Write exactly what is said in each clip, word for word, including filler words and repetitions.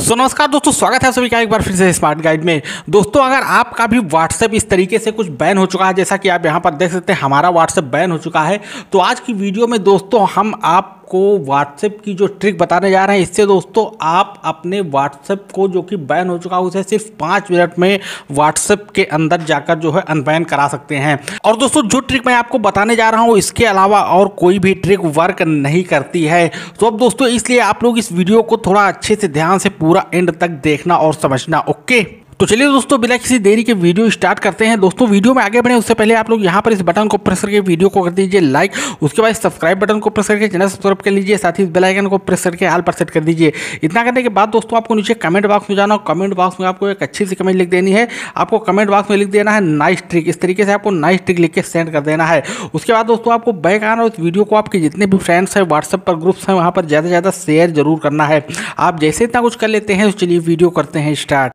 सो नमस्कार दोस्तों, स्वागत है सभी का एक बार फिर से स्मार्ट गाइड में। दोस्तों, अगर आपका भी व्हाट्सएप इस तरीके से कुछ बैन हो चुका है, जैसा कि आप यहां पर देख सकते हैं हमारा व्हाट्सएप बैन हो चुका है, तो आज की वीडियो में दोस्तों हम आपको व्हाट्सएप की जो ट्रिक बताने जा रहे हैं। इससे दोस्तों आप अपने व्हाट्सएप को जो कि बैन हो चुका है उसे सिर्फ पाँच मिनट में व्हाट्सएप के अंदर जाकर जो है अनबैन करा सकते हैं। और दोस्तों, जो ट्रिक मैं आपको बताने जा रहा हूँ इसके अलावा और कोई भी ट्रिक वर्क नहीं करती है। तो अब दोस्तों, इसलिए आप लोग इस वीडियो को थोड़ा अच्छे से ध्यान से पूरा एंड तक देखना और समझना। ओके, तो चलिए दोस्तों, बिना किसी देरी के वीडियो स्टार्ट करते हैं। दोस्तों, वीडियो में आगे बढ़े उससे पहले आप लोग यहां पर इस बटन को प्रेस करके वीडियो को कर दीजिए लाइक। उसके बाद सब्सक्राइब बटन को प्रेस करके चैनल सब्सक्राइब कर लीजिए, साथ ही इस बेल आइकन को प्रेस करके ऑल पर सेट कर दीजिए। इतना करने के बाद दोस्तों आपको नीचे कमेंट बॉक्स में जाना और कमेंट बॉक्स में आपको एक अच्छी सी कमेंट लिख देनी है। आपको कमेंट बॉक्स में लिख देना है नाइस ट्रिक। इस तरीके से आपको नाइस ट्रिक लिख के सेंड कर देना है। उसके बाद दोस्तों आपको बैक आना और इस वीडियो को आपके जितने भी फ्रेंड्स हैं व्हाट्सएप पर ग्रुप्स हैं वहाँ पर ज़्यादा से ज़्यादा शेयर जरूर करना है। आप जैसे इतना कुछ कर लेते हैं तो चलिए वीडियो करते हैं स्टार्ट।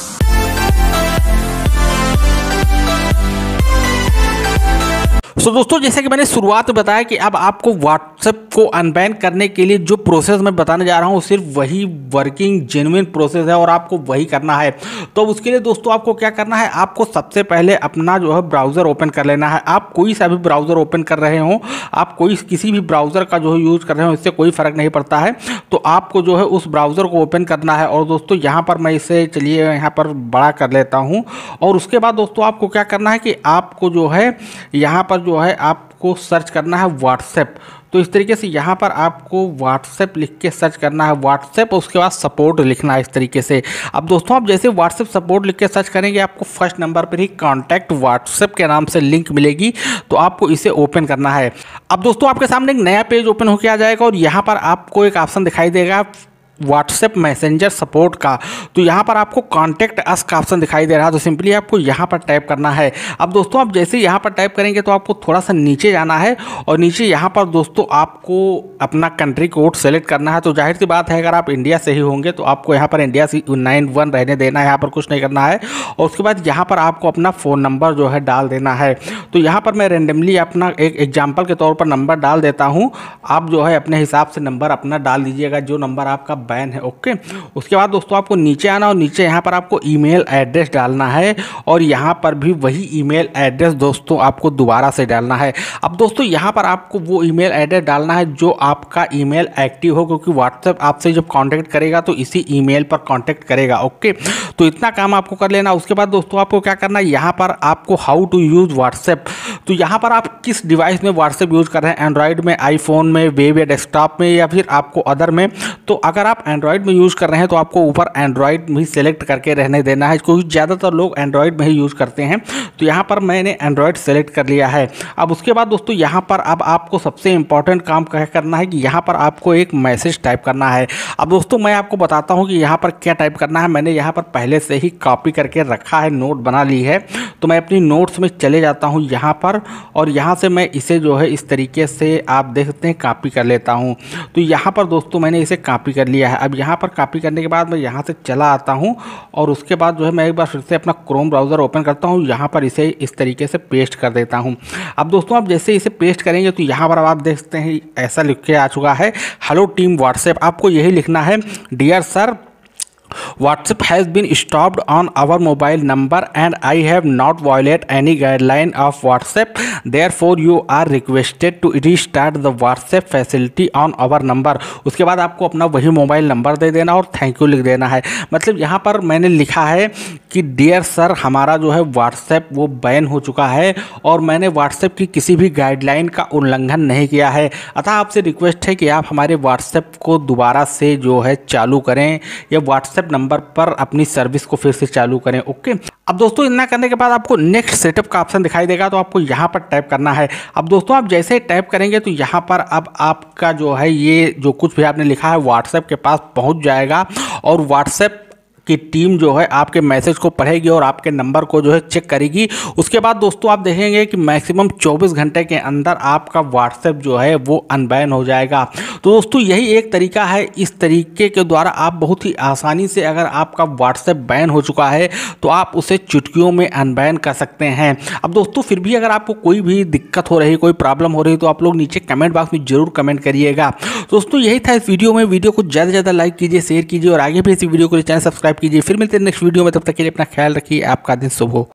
तो so, दोस्तों, जैसे कि मैंने शुरुआत में बताया कि अब आपको व्हाट्सएप को अनबैन करने के लिए जो प्रोसेस मैं बताने जा रहा हूँ सिर्फ वही वर्किंग जेन्युइन प्रोसेस है और आपको वही करना है। तो उसके लिए दोस्तों आपको क्या करना है, आपको सबसे पहले अपना जो है ब्राउज़र ओपन कर लेना है। आप कोई सा भी ब्राउज़र ओपन कर रहे हो, आप कोई किसी भी ब्राउज़र का जो है यूज़ कर रहे हो, इससे कोई फ़र्क नहीं पड़ता है। तो आपको जो है उस ब्राउज़र को ओपन करना है। और दोस्तों यहाँ पर मैं इसे चलिए यहाँ पर बड़ा कर लेता हूँ। और उसके बाद दोस्तों आपको क्या करना है कि आपको जो है यहाँ पर जो है आपको सर्च करना है व्हाट्सएप। तो इस तरीके से यहाँ पर आपको व्हाट्सएप लिख के सर्च करना है व्हाट्सएप, उसके बाद सपोर्ट लिखना है इस तरीके से। अब दोस्तों आप जैसे व्हाट्सएप सपोर्ट लिख के सर्च करेंगे आपको फर्स्ट नंबर पर ही कॉन्टैक्ट व्हाट्सएप के नाम से लिंक मिलेगी। तो आपको इसे ओपन करना है। अब दोस्तों आपके सामने एक नया पेज ओपन होकर आ जाएगा और यहाँ पर आपको एक ऑप्शन दिखाई देगा व्हाट्सएप मैसेंजर सपोर्ट का। तो यहाँ पर आपको कॉन्टैक्ट अस का ऑप्शन दिखाई दे रहा है। तो सिंपली आपको यहाँ पर टाइप करना है। अब दोस्तों आप जैसे यहाँ पर टाइप करेंगे तो आपको थोड़ा सा नीचे जाना है और नीचे यहाँ पर दोस्तों आपको अपना कंट्री कोड सेलेक्ट करना है। तो जाहिर सी बात है अगर आप इंडिया से ही होंगे तो आपको यहाँ पर इंडिया से नाइन वन रहने देना है, यहाँ पर कुछ नहीं करना है। और उसके बाद यहाँ पर आपको अपना फ़ोन नंबर जो है डाल देना है। तो यहाँ पर मैं रेंडमली अपना एक एग्जाम्पल के तौर पर नंबर डाल देता हूँ। आप जो है अपने हिसाब से नंबर अपना डाल दीजिएगा जो नंबर आपका बैन है। ओके, उसके बाद दोस्तों आपको नीचे आना और नीचे यहाँ पर आपको ईमेल एड्रेस डालना है और यहाँ पर भी वही ईमेल एड्रेस दोस्तों आपको दोबारा से डालना है। अब दोस्तों यहाँ पर आपको वो ईमेल एड्रेस डालना है जो आपका ईमेल एक्टिव हो, क्योंकि व्हाट्सएप आपसे जब कांटेक्ट करेगा तो इसी ईमेल पर कांटेक्ट करेगा। ओके, तो इतना काम आपको कर लेना। उसके बाद दोस्तों आपको क्या करना है, यहाँ पर आपको हाउ टू यूज़ व्हाट्सएप। तो यहाँ पर आप किस डिवाइस में व्हाट्सएप यूज़ कर रहे हैं, एंड्रॉयड में, आईफोन में, वेब या डेस्कटॉप में, या फिर आपको अदर में। तो अगर आप एंड्रॉयड में यूज़ कर रहे हैं तो आपको ऊपर एंड्रॉयड में ही सेलेक्ट करके रहने देना है, क्योंकि ज़्यादातर लोग एंड्रॉयड में ही यूज़ करते हैं। तो यहाँ पर मैंने एंड्रॉयड सेलेक्ट कर लिया है। अब उसके बाद दोस्तों यहाँ पर अब आपको सबसे इंपॉर्टेंट काम क्या करना है कि यहाँ पर आपको एक मैसेज टाइप करना है। अब दोस्तों मैं आपको बताता हूँ कि यहाँ पर क्या टाइप करना है। मैंने यहाँ पर पहले से ही कॉपी करके रखा है, नोट बना ली है। तो मैं अपनी नोट्स में चले जाता हूँ यहाँ पर और यहाँ से मैं इसे जो है इस तरीके से आप देख सकते हैं कॉपी कर लेता हूँ। तो यहाँ पर दोस्तों मैंने इसे कॉपी कर लिया है। अब यहाँ पर कॉपी करने के बाद मैं यहाँ से चला आता हूँ और उसके बाद जो है मैं एक बार फिर से अपना क्रोम ब्राउज़र ओपन करता हूँ, यहाँ पर इसे इस तरीके से पेस्ट कर देता हूँ। अब दोस्तों आप जैसे इसे पेस्ट करेंगे तो यहाँ पर आप देख सकते हैं ऐसा लिख के आ चुका है, हेलो टीम व्हाट्सएप। आपको यही लिखना है, dear sir, WhatsApp has been stopped on our mobile number and I have not violated any guideline of WhatsApp. Therefore, you are requested to restart the WhatsApp facility on our number. उसके बाद आपको अपना वही mobile number दे देना और thank you लिख देना है। मतलब यहाँ पर मैंने लिखा है कि डियर सर, हमारा जो है व्हाट्सएप वो बैन हो चुका है और मैंने व्हाट्सएप की किसी भी गाइडलाइन का उल्लंघन नहीं किया है। अतः आपसे रिक्वेस्ट है कि आप हमारे व्हाट्सएप को दोबारा से जो है चालू करें या व्हाट्सएप नंबर पर अपनी सर्विस को फिर से चालू करें। ओके, अब दोस्तों इतना करने के बाद आपको नेक्स्ट सेटअप का ऑप्शन दिखाई देगा। तो आपको यहाँ पर टाइप करना है। अब दोस्तों आप जैसे टाइप करेंगे तो यहाँ पर अब आपका जो है ये जो कुछ भी आपने लिखा है व्हाट्सएप के पास पहुँच जाएगा और व्हाट्सएप की टीम जो है आपके मैसेज को पढ़ेगी और आपके नंबर को जो है चेक करेगी। उसके बाद दोस्तों आप देखेंगे कि मैक्सिमम चौबीस घंटे के अंदर आपका व्हाट्सएप जो है वो अनबैन हो जाएगा। तो दोस्तों यही एक तरीका है, इस तरीके के द्वारा आप बहुत ही आसानी से, अगर आपका व्हाट्सएप बैन हो चुका है तो आप उसे चुटकियों में अनबैन कर सकते हैं। अब दोस्तों फिर भी अगर आपको कोई भी दिक्कत हो रही, कोई प्रॉब्लम हो रही, तो आप लोग नीचे कमेंट बॉक्स में जरूर कमेंट करिएगा। दोस्तों यही था इस वीडियो में। वीडियो को ज़्यादा से ज़्यादा लाइक कीजिए, शेयर कीजिए और आगे भी इसी वीडियो को चैनल सब्सक्राइब कीजिए। फिर मिलते हैं नेक्स्ट वीडियो में, तब तक के लिए अपना ख्याल रखिए। आपका दिन शुभ हो।